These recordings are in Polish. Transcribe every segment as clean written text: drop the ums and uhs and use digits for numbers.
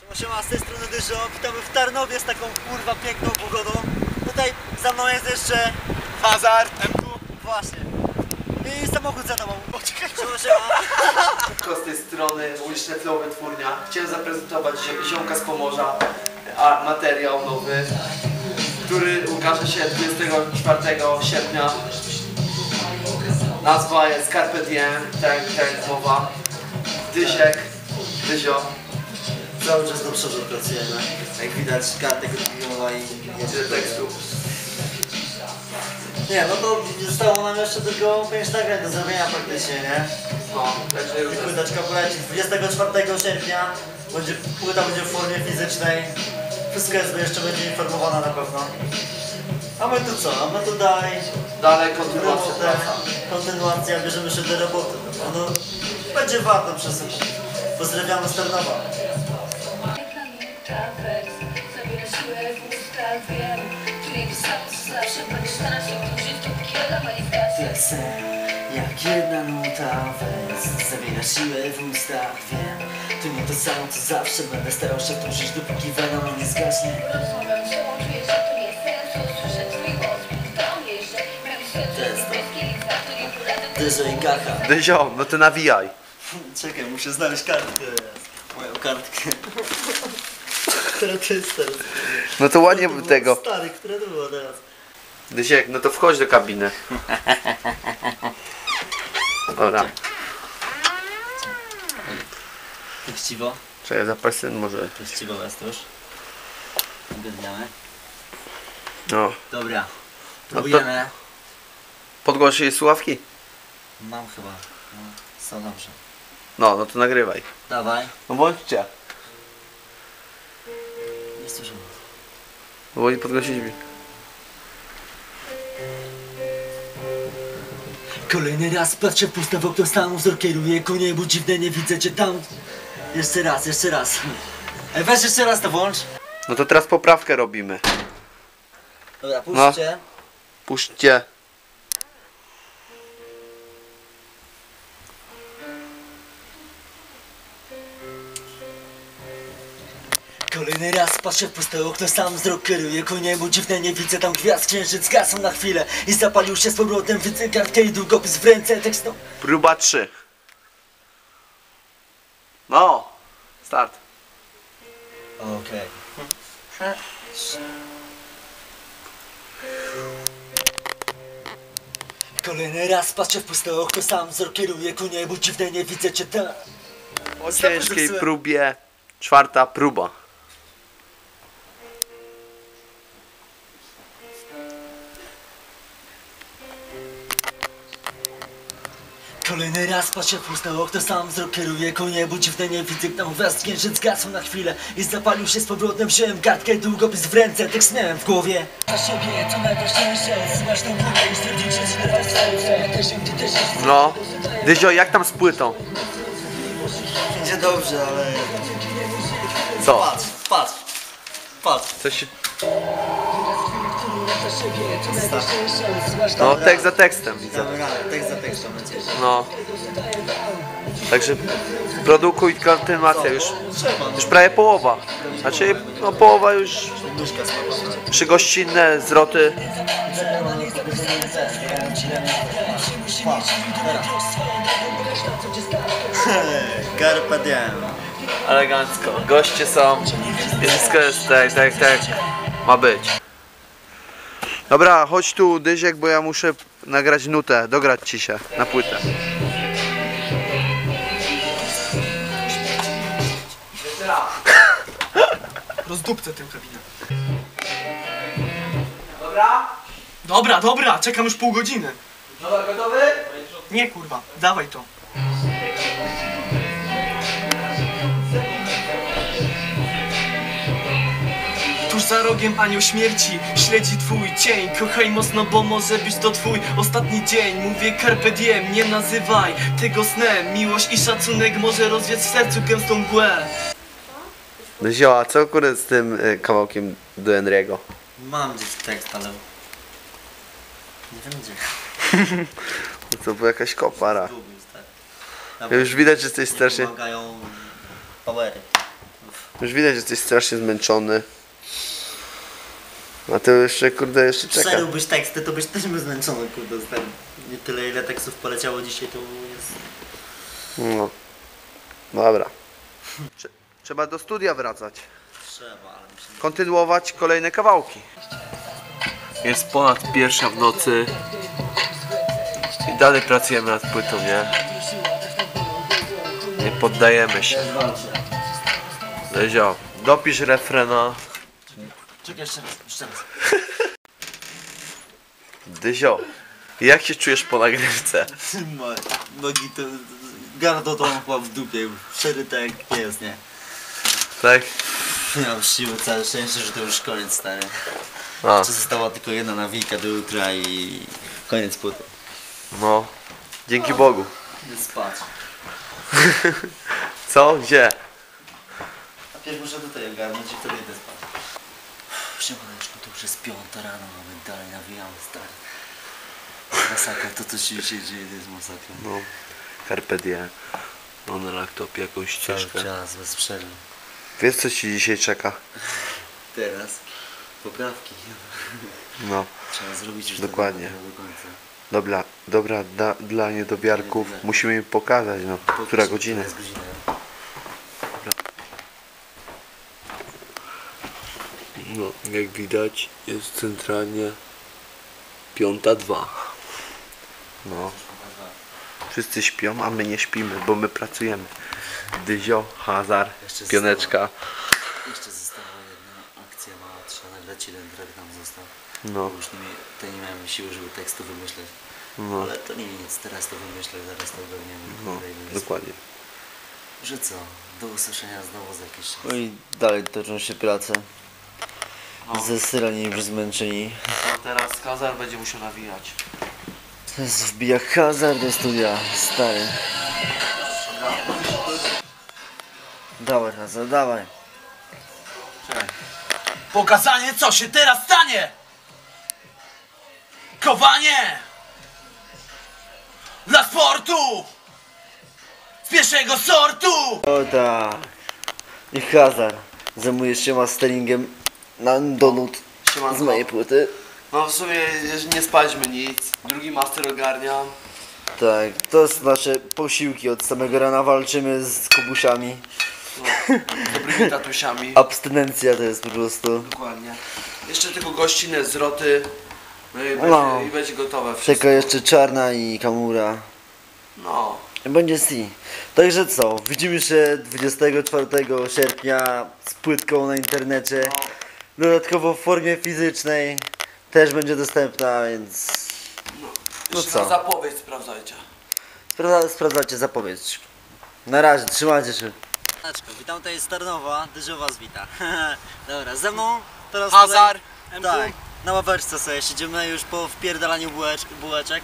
Siema, z tej strony Dyzio, witamy w Tarnowie z taką kurwa piękną pogodą. Tutaj za mną jest jeszcze Hazard, M2. Właśnie. I samochód za tobą. Siema. Z tej strony uliczne Flow Wytwórnia. Chciałem zaprezentować ziomka z Pomorza, a materiał nowy, który ukaże się 24 sierpnia. Nazwa jest Carpe Diem, tak jak mowa. Dyzio. Cały czas do przodu pracujemy. Jak widać, kartek odbiowa i Tyle tekstu. nie, no to zostało nam jeszcze tylko 5 nagrań do zrobienia praktycznie, nie? No, także już Płyteczka poleci 24 sierpnia. Płyta będzie w formie fizycznej. Wszystko jest, jeszcze będzie informowana na pewno. A my tu co? A my tutaj dalej kontynuacja robotę, praca. kontynuacja, bierzemy się do roboty. No, będzie warto przesyć. Pozdrawiamy z Tarnowa. Flexem, jak jedna nuta wers zawiera siłę w ustach, wiem. To nie to samo co zawsze, będę starał się wdążyć dopóki wena nie zgaśnie. Dyzio i Gacha. Dyzio, no ty nawijaj. Czekaj, muszę znaleźć kartkę. Moją kartkę. Która to jest teraz? No to ładnie To było tego. Stary, które to było teraz? Dyziek, no to wchodź do kabiny. Dobra. Teściwo. Czekaj, zapasy może. Teściwo jest już. Obydniamy. No. Dobra. No to- Próbujemy. Podgłoś jej słuchawki? Mam chyba. No, są dobrze. No to nagrywaj. Dawaj. No bądźcie. Nie słyszymy. No bo nie podgłosić mi. Kolejny raz patrzę w puste w okno, sam wzrok kieruję ku niebu, dziwne nie widzę cię tam. Jeszcze raz, jeszcze raz. Ej, weź jeszcze raz to włącz. No to teraz poprawkę robimy. Dobra, puśćcie. Puśćcie. Kolejny raz patrzę w puste okno, sam wzrok kieruję ku niebu, dziwne nie widzę tam gwiazd, księżyc gasł na chwilę i zapalił się z powrotem, widzę kartkę i długopis w ręce, tekst no. Próba 3. No. Start. Okej. Kolejny raz patrzę w puste okno, sam wzrok kieruję ku niebu, dziwne nie widzę cię tam. Po ciężkiej próbie. 4. próba. Kolejny raz patrzę w puste okno, sam wzrok kieruję ku niebu, dziwne nie widzę tam gwiazd, księżyc gasł na chwilę i zapalił się z powrotem, wziąłem kartkę i długopis w ręce, tekst miałem w głowie. Dla siebie to najważniejsze, zmasz tą górę i stwierdzić, że zbywa serce, ty też jest. No. Dyzio, jak tam z płytą? Będzie dobrze, ale... Co? Patrz. Coś... No, tekst za tekstem widzę. Damy radę, tekst za tekstem będzie. No. Także produkuj kontynuację już. Już prawie połowa. Znaczy, no połowa już. Nóżka smakowa. Przygościnne zwroty. Carpe diem. Elegancko. Goście są. I wszystko jest tak ma być. Dobra, chodź tu Dyziek, bo ja muszę nagrać nutę, dograć ci się na płytę. Rozdupcę tę kabinę. Dobra? Dobra, czekam już pół godziny. Dobra, gotowy? Nie kurwa, dawaj to. Tuż za rogiem anioł śmierci śledzi twój cień. Kochaj mocno, bo może być to twój ostatni dzień. Mówię carpe diem, nie nazywaj tego snem. Miłość i szacunek może rozwiać w sercu gęstą mgłę. Dyzio, a co kurde z tym kawałkiem do Henry'ego? Mam gdzieś tekst, ale... Nie wiem gdzie. To była jakaś kopara. Zgubił, stary. Już widać, że jesteś strasznie... Pomagają powery. Już widać, że jesteś strasznie zmęczony. A to jeszcze, kurde, jeszcze czeka. Przerwałbyś teksty, to byś też był zmęczony, kurde, stary. Nie tyle, ile tekstów poleciało dzisiaj, to jest... No. Dobra. Trzeba do studia wracać. Trzeba, ale mi się... Kontynuować kolejne kawałki. Jest ponad 1:00 w nocy i dalej pracujemy nad płytą, nie? Nie poddajemy się. Lezio, dopisz refrena. Czekaj, jeszcze raz. Dyzio, jak się czujesz po nagrywce? Nogi to... Gardło to mam chyba w dupie, przeryte jak jest, nie? Tak? Nie mam siły, całe szczęście, że to już koniec, stary. A, Jeszcze została tylko jedna nawika do jutra i... koniec płyty. no. Dzięki Bogu. Idę spać. Co? Gdzie? A pierw muszę tutaj ogarnąć i wtedy idę spać. Siemaneczku, to już jest 5 rano, a my dalej nawijamy, stary. Masakra, to co się dzisiaj dzieje, to jest masakra. No. Carpe diem. No na laptopie jakąś Cały ścieżkę. czas, bez przerwy. Wiesz co ci dzisiaj czeka? Teraz poprawki. No. Trzeba zrobić już Dokładnie. do końca. Dobra, dla niedowiarków musimy im pokazać, no, która godzina. Jest godzina. No, jak widać jest centralnie 5:02. No. Wszyscy śpią, a my nie śpimy, bo my pracujemy. Dyzio, Hazar, Jeszcze Pioneczka. Jeszcze została jedna akcja mała, trzeba nagrać jeden track nam został. No, Bo już nie miałem siły, żeby tekstu wymyśleć. no, Ale to nie nic, teraz to wymyślę, zaraz to ogarniemy. no, dokładnie. Że co? Do usłyszenia znowu za jakiś czas. No i dalej toczą się prace. No. Zesyrani już zmęczeni. A teraz Hazar będzie musiał nawijać. Teraz wbija hazard do studia, stary. Dawaj hazard, dawaj. Pokazanie, co się teraz stanie! Kowanie! Dla sportu! Z pierwszego sortu! O tak. I hazard. Zajmujesz się masteringiem na donut z Siemanko. mojej płyty. No w sumie nie spaliśmy nic. Drugi master ogarniam. Tak, to są nasze posiłki. Od samego rana walczymy z kubusiami. No, dobrymi tatusiami. Abstynencja to jest po prostu. Dokładnie. Jeszcze tylko gościnne zwroty. No i będzie, No. i będzie gotowe wszystko. Czeka jeszcze Czarna i Kamura. No. Będzie si. Także co, widzimy się 24 sierpnia z płytką na internecie. Dodatkowo w formie fizycznej też będzie dostępna, więc no Jeszcze co? na zapowiedź sprawdzajcie. Sprawdzajcie zapowiedź. Na razie, trzymajcie się. Witam, to jest Tarnowa, Dyzio was wita. Dobra, ze mną teraz Hazar, tutaj, tak, na ławeczce sobie siedzimy już po wpierdalaniu bułeczek.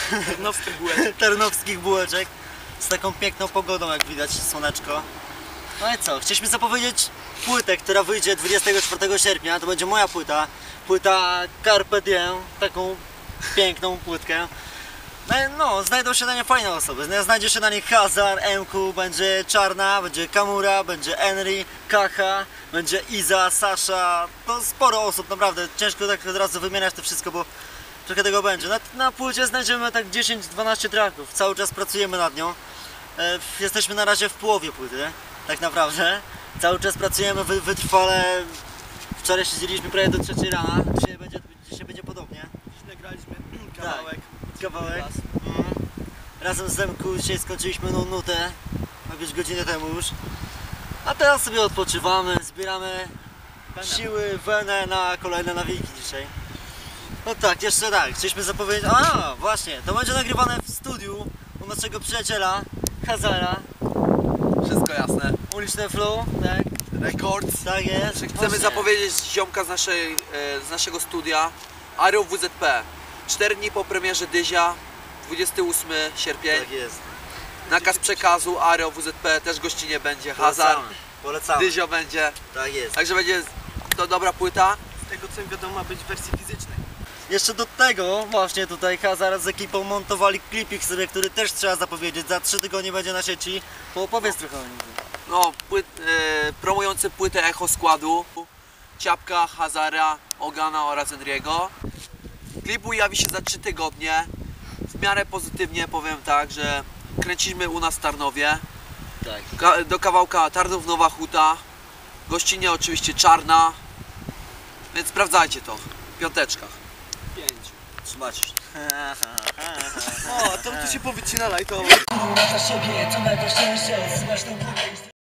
Tarnowskich bułeczek. Z taką piękną pogodą, jak widać, słoneczko. No i co, chcieliśmy zapowiedzieć płytę, która wyjdzie 24 sierpnia, to będzie moja płyta. Płyta Carpe Diem, taką piękną płytkę. No, znajdą się na nie fajne osoby. Znajdzie się na nich Hazar, MQ, będzie Czarna, będzie Kamura, będzie Henry, Kacha, będzie Iza, Sasza. To sporo osób, naprawdę. Ciężko tak od razu wymieniać to wszystko, bo trochę tego będzie. Na płycie znajdziemy tak 10-12 tracków. Cały czas pracujemy nad nią. Jesteśmy na razie w połowie płyty, tak naprawdę. Cały czas pracujemy wytrwale. Wczoraj siedzieliśmy prawie do 3 rana. Dzisiaj będzie podobnie. Nagraliśmy Kawałek. Razem z Zemku dzisiaj skończyliśmy nutę, jakieś godzinę temu już. A teraz sobie odpoczywamy, zbieramy siły, wenę na kolejne nawiki dzisiaj. No tak, jeszcze tak, chcieliśmy zapowiedzieć, właśnie, to będzie nagrywane w studiu u naszego przyjaciela Hazara. Wszystko jasne. Uliczne Flow, tak? Records. Tak jest. Chcemy Właśnie. zapowiedzieć ziomka z naszego studia. Ario WZP. 4 dni po premierze Dyzia. 28 sierpień. Tak jest. Nakaz przekazu Ario WZP też gościnie będzie. Hazar. Polecamy. Polecamy. Dyzio będzie. Tak jest. Także będzie to dobra płyta. Z tego co mi wiadomo ma być w wersji fizycznej. Jeszcze do tego właśnie tutaj Hazard z ekipą montowali klipik sobie, który też trzeba zapowiedzieć. Za 3 tygodnie będzie na sieci. Opowiedz trochę o nim. no, promujący płytę Echo Składu, Ciapka, Hazara, Ogana oraz Enriego. Klip ujawi się za 3 tygodnie. W miarę pozytywnie powiem tak, że kręcimy u nas w Tarnowie. Tak. Do kawałka Tarnów Nowa Huta. Gościnie oczywiście Czarna. Więc sprawdzajcie to. 5. 5. Trzymajcie się. O, to tu się powycina lajtowo. Kurwa dla siebie, to najważniejsze. Zmasz tą górę i